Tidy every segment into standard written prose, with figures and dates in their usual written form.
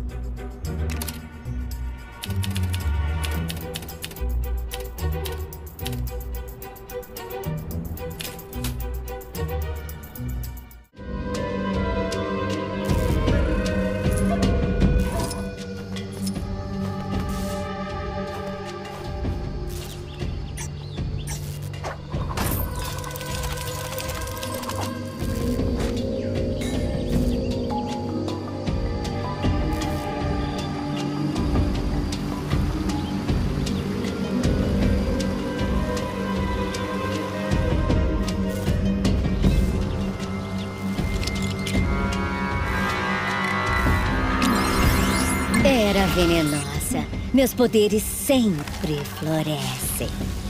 Era venenosa. Meus poderes sempre florescem.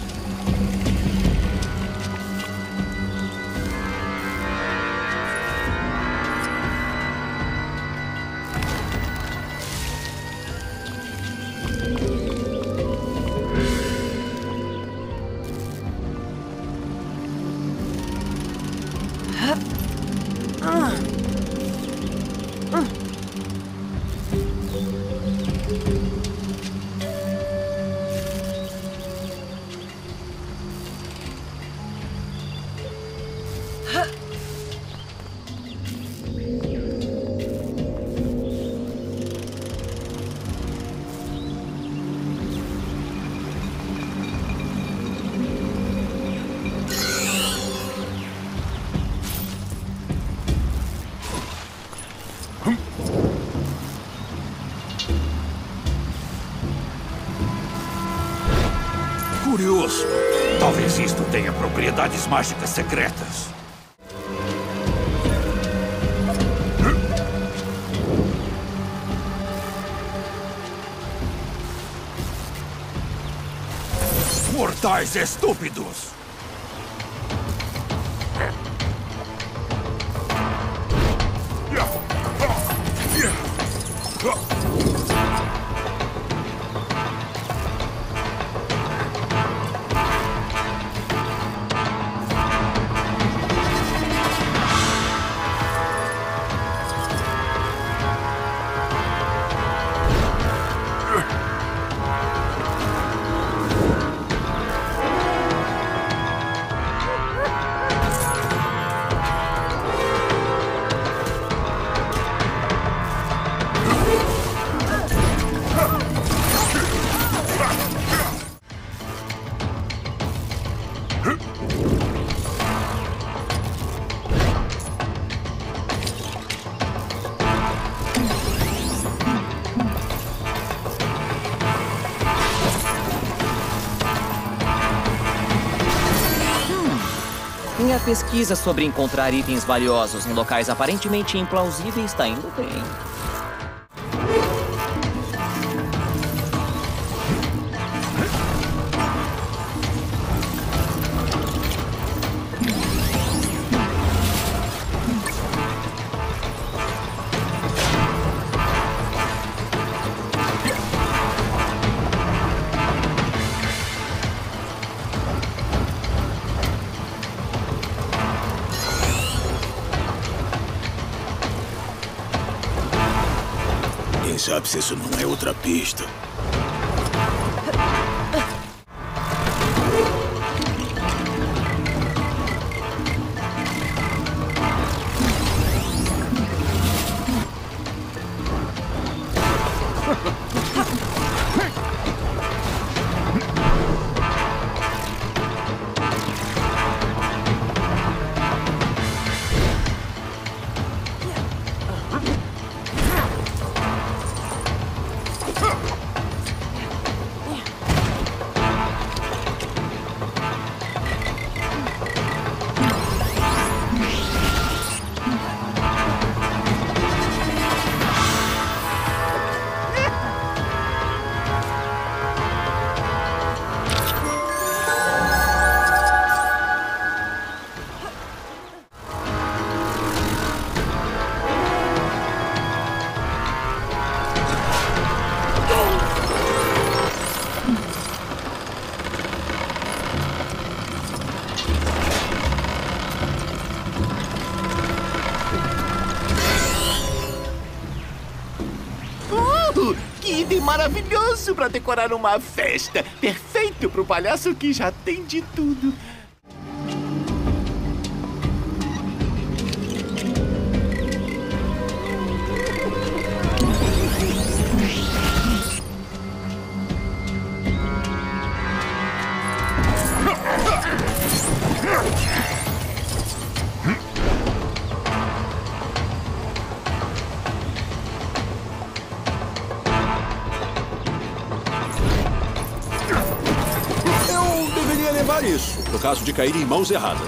Curioso. Talvez isto tenha propriedades mágicas secretas. Mortais estúpidos! Minha pesquisa sobre encontrar itens valiosos em locais aparentemente implausíveis está indo bem. Quem sabe se isso não é outra pista? maravilhoso para decorar uma festa. Perfeito para o palhaço que já tem de tudo. Isso, no caso de cair em mãos erradas.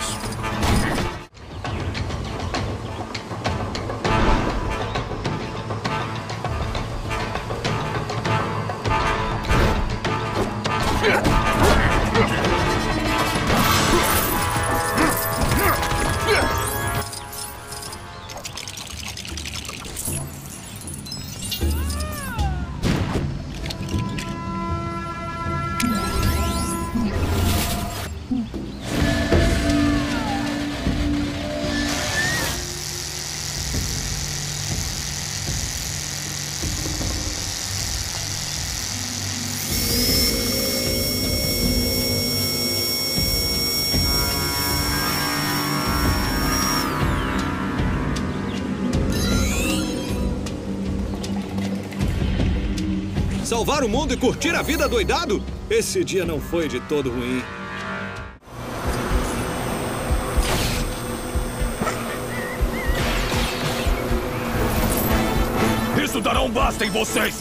Salvar o mundo e curtir a vida doidado? Esse dia não foi de todo ruim. Isso dará um basta em vocês!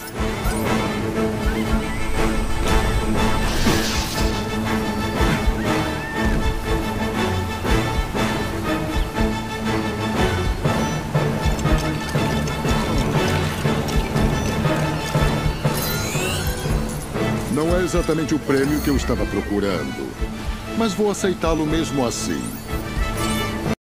Não é exatamente o prêmio que eu estava procurando, mas vou aceitá-lo mesmo assim.